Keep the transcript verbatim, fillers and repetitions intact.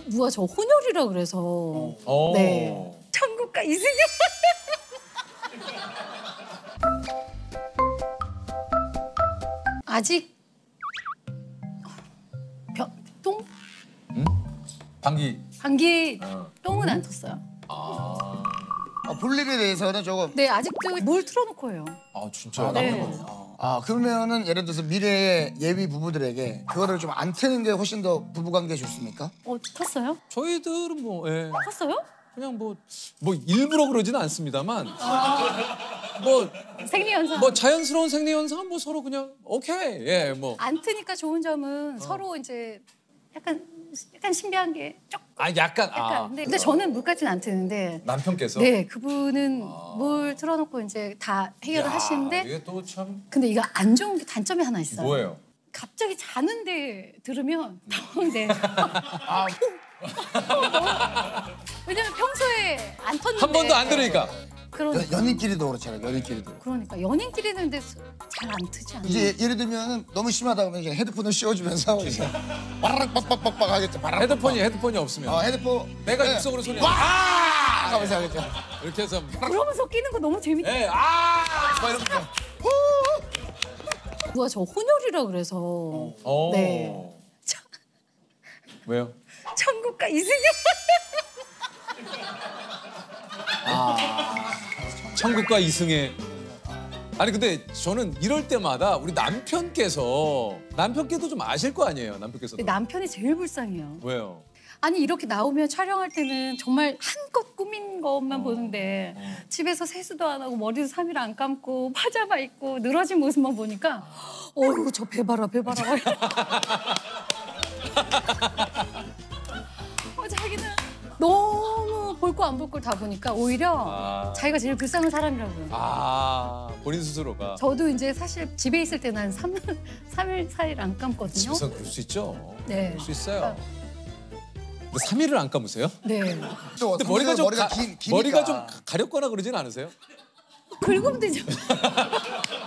누가 저 혼혈이라 그래서. 어. 네. 천국과 이승엽. 아직 벼, 똥? 응? 방귀. 방귀 어. 똥은 안 텄어요. 아. 아, 볼 일에 대해서는 조금. 네, 아직도 물 틀어놓고 해요. 아 진짜. 네. 아 그러면은 예를 들어서 미래의 예비 부부들에게 그거를 좀 안 트는 게 훨씬 더 부부관계에 좋습니까? 어, 텄어요? 저희들은 뭐 예. 텄어요? 그냥 뭐 뭐 일부러 그러지는 않습니다만 뭐 생리현상. 뭐 자연스러운 생리 현상은 뭐 서로 그냥 오케이 예 뭐. 안 트니까 좋은 점은 서로 이제 약간 약간 신비한 게 조금 아 약간 약간. 아. 근데, 근데 저는 물까지는 안 트는데. 남편께서. 네, 그분은 물 틀어놓고 이제 다 해결을 야, 하시는데. 이게 또 참 근데 이거 안 좋은 게 단점이 하나 있어요. 뭐예요? 갑자기 자는데 들으면 당황돼. 아, 왜냐면 평소에 안 텄는데. 한 번도 안 들으니까. 그러니까. 연, 연인끼리도 그렇잖아요. 연인끼리도. 그러니까 연인끼리는 근데 잘 안 트지 않아요? 이제 예를 들면은 너무 심하다 그러면 이제 헤드폰을 씌워주면서 이제 바라락 빡빡빡빡 하겠죠. 바라락 헤드폰이 빡빡. 헤드폰이 없으면 어 헤드폰. 내가 네. 입속으로 소리 와! 아! 하면서 하겠죠. 이렇게 해서 그러면서 끼는 거 너무 재밌다. 예, 아! 막 이러면서. 누가 저 혼혈이라 그래서. 어. 네. 천- 왜요? 천국과 이승엽. 천국과 이승의. 아니 근데 저는 이럴 때마다 우리 남편께서 남편께도 좀 아실 거 아니에요, 남편께서도. 근데 남편이 제일 불쌍해요. 왜요? 아니 이렇게 나오면 촬영할 때는 정말 한껏 꾸민 것만 어. 보는데 집에서 세수도 안 하고 머리도 삼 일 안 감고 파자마 입고 늘어진 모습만 보니까 어이구 저 배 봐라 배 봐라. 어, 자기는 너무 볼 거 안 볼 걸 다 보니까 오히려 아. 자기가 제일 불쌍한 사람이라고요. 아, 본인 스스로가. 저도 이제 사실 집에 있을 때는 한 삼 일, 삼 일, 사 일 안 감거든요. 집에서 그럴 수 있죠. 네. 그럴 수 있어요. 근데 삼 일을 안 감으세요? 네. 또 근데 머리가 좀 머리가 가, 기, 기니까. 머리가 좀 가렵거나 그러진 않으세요? 긁으면 되죠.